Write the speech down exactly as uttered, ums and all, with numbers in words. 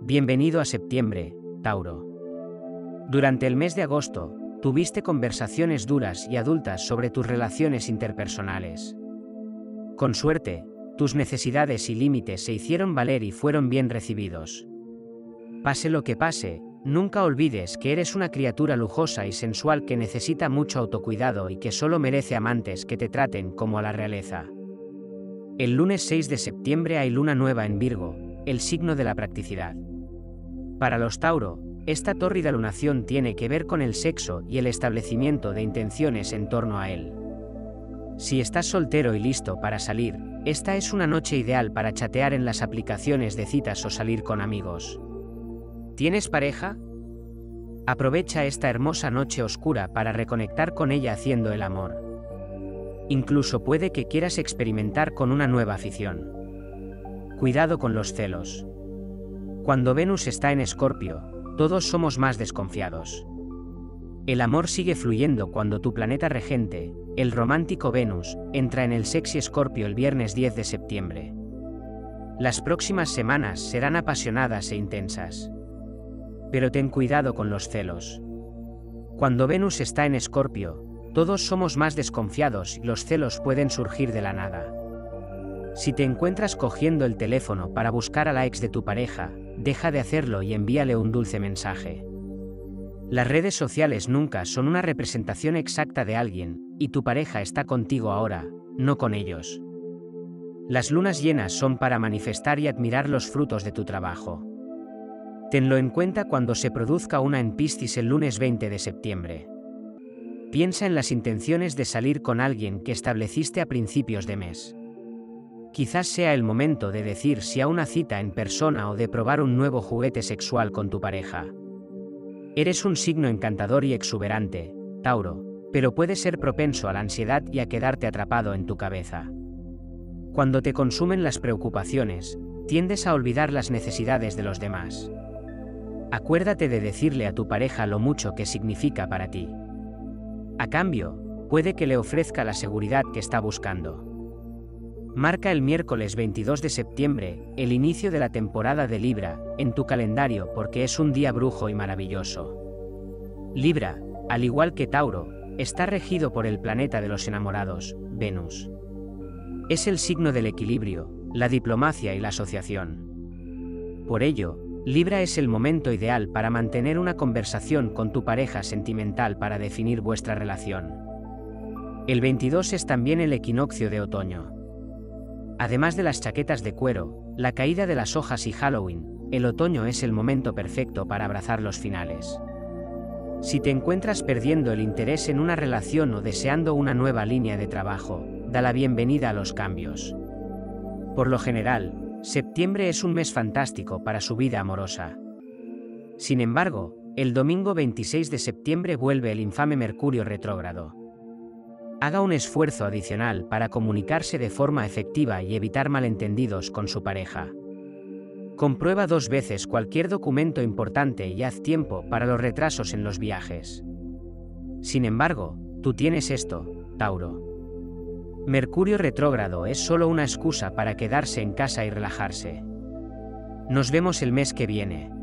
Bienvenido a septiembre, Tauro. Durante el mes de agosto, tuviste conversaciones duras y adultas sobre tus relaciones interpersonales. Con suerte, tus necesidades y límites se hicieron valer y fueron bien recibidos. Pase lo que pase, nunca olvides que eres una criatura lujosa y sensual que necesita mucho autocuidado y que solo merece amantes que te traten como a la realeza. El lunes seis de septiembre hay luna nueva en Virgo, el signo de la practicidad. Para los Tauro, esta tórrida lunación tiene que ver con el sexo y el establecimiento de intenciones en torno a él. Si estás soltero y listo para salir, esta es una noche ideal para chatear en las aplicaciones de citas o salir con amigos. ¿Tienes pareja? Aprovecha esta hermosa noche oscura para reconectar con ella haciendo el amor. Incluso puede que quieras experimentar con una nueva afición. Cuidado con los celos. Cuando Venus está en Escorpio, todos somos más desconfiados. El amor sigue fluyendo cuando tu planeta regente, el romántico Venus, entra en el sexy Escorpio el viernes diez de septiembre. Las próximas semanas serán apasionadas e intensas. Pero ten cuidado con los celos. Cuando Venus está en Escorpio, todos somos más desconfiados y los celos pueden surgir de la nada. Si te encuentras cogiendo el teléfono para buscar a la ex de tu pareja, deja de hacerlo y envíale un dulce mensaje. Las redes sociales nunca son una representación exacta de alguien, y tu pareja está contigo ahora, no con ellos. Las lunas llenas son para manifestar y admirar los frutos de tu trabajo. Tenlo en cuenta cuando se produzca una en Piscis el lunes veinte de septiembre. Piensa en las intenciones de salir con alguien que estableciste a principios de mes. Quizás sea el momento de decir sí a una cita en persona o de probar un nuevo juguete sexual con tu pareja. Eres un signo encantador y exuberante, Tauro, pero puedes ser propenso a la ansiedad y a quedarte atrapado en tu cabeza. Cuando te consumen las preocupaciones, tiendes a olvidar las necesidades de los demás. Acuérdate de decirle a tu pareja lo mucho que significa para ti. A cambio, puede que le ofrezca la seguridad que está buscando. Marca el miércoles veintidós de septiembre, el inicio de la temporada de Libra, en tu calendario porque es un día brujo y maravilloso. Libra, al igual que Tauro, está regido por el planeta de los enamorados, Venus. Es el signo del equilibrio, la diplomacia y la asociación. Por ello, Libra es el momento ideal para mantener una conversación con tu pareja sentimental para definir vuestra relación. El veintidós es también el equinoccio de otoño. Además de las chaquetas de cuero, la caída de las hojas y Halloween, el otoño es el momento perfecto para abrazar los finales. Si te encuentras perdiendo el interés en una relación o deseando una nueva línea de trabajo, da la bienvenida a los cambios. Por lo general, septiembre es un mes fantástico para su vida amorosa. Sin embargo, el domingo veintiséis de septiembre vuelve el infame Mercurio retrógrado. Haga un esfuerzo adicional para comunicarse de forma efectiva y evitar malentendidos con su pareja. Comprueba dos veces cualquier documento importante y haz tiempo para los retrasos en los viajes. Sin embargo, tú tienes esto, Tauro. Mercurio retrógrado es solo una excusa para quedarse en casa y relajarse. Nos vemos el mes que viene.